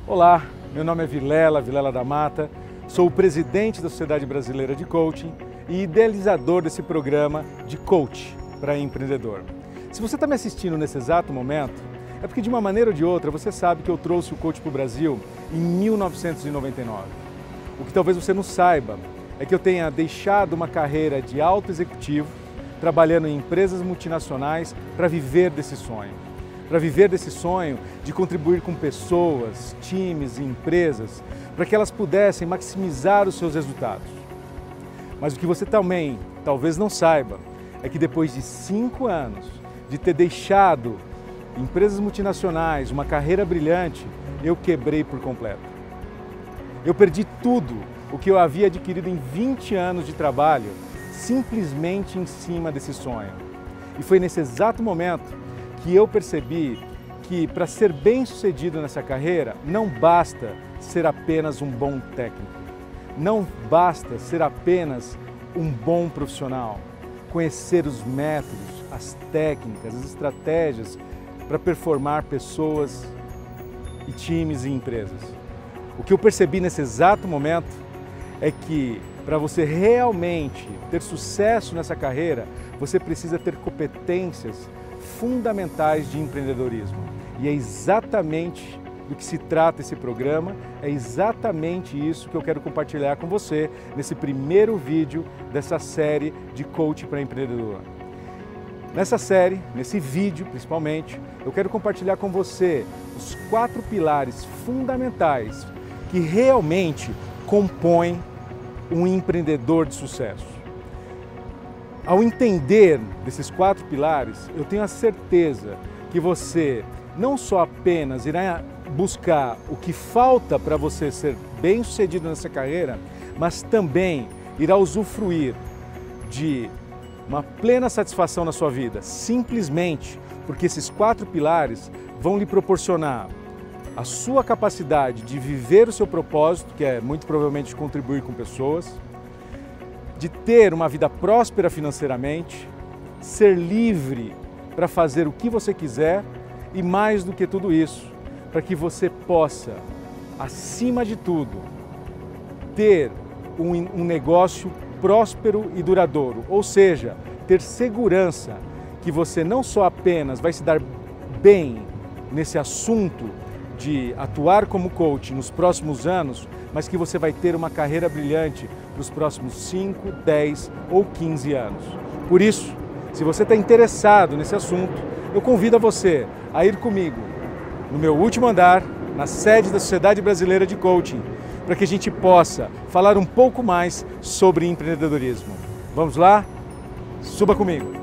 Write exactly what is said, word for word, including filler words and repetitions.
Olá, meu nome é Vilela, Vilela da Mata, sou o presidente da Sociedade Brasileira de Coaching e idealizador desse programa de coach para empreendedor. Se você está me assistindo nesse exato momento, é porque de uma maneira ou de outra você sabe que eu trouxe o coach para o Brasil em mil novecentos e noventa e nove. O que talvez você não saiba é que eu tenha deixado uma carreira de alto executivo, trabalhando em empresas multinacionais para viver desse sonho. Para viver desse sonho de contribuir com pessoas, times e empresas, para que elas pudessem maximizar os seus resultados. Mas o que você também talvez não saiba é que depois de cinco anos de ter deixado empresas multinacionais, uma carreira brilhante, eu quebrei por completo. Eu perdi tudo o que eu havia adquirido em vinte anos de trabalho, simplesmente em cima desse sonho. E foi nesse exato momento que eu percebi que para ser bem sucedido nessa carreira, não basta ser apenas um bom técnico, não basta ser apenas um bom profissional, conhecer os métodos, as técnicas, as estratégias para performar pessoas e times e empresas. O que eu percebi nesse exato momento é que para você realmente ter sucesso nessa carreira, você precisa ter competências fundamentais de empreendedorismo. E é exatamente do que se trata esse programa, é exatamente isso que eu quero compartilhar com você nesse primeiro vídeo dessa série de coach para empreendedor. Nessa série, nesse vídeo principalmente, eu quero compartilhar com você os quatro pilares fundamentais que realmente compõem um empreendedor de sucesso. Ao entender desses quatro pilares, eu tenho a certeza que você não só apenas irá buscar o que falta para você ser bem-sucedido nessa carreira, mas também irá usufruir de uma plena satisfação na sua vida, simplesmente porque esses quatro pilares vão lhe proporcionar a sua capacidade de viver o seu propósito, que é muito provavelmente contribuir com pessoas, de ter uma vida próspera financeiramente, ser livre para fazer o que você quiser e, mais do que tudo isso, para que você possa, acima de tudo, ter um, um negócio próspero e duradouro, ou seja, ter segurança que você não só apenas vai se dar bem nesse assunto de atuar como coach nos próximos anos, mas que você vai ter uma carreira brilhante nos próximos cinco, dez ou quinze anos. Por isso, se você está interessado nesse assunto, eu convido a você a ir comigo no meu último andar, na sede da Sociedade Brasileira de Coaching, para que a gente possa falar um pouco mais sobre empreendedorismo. Vamos lá? Suba comigo!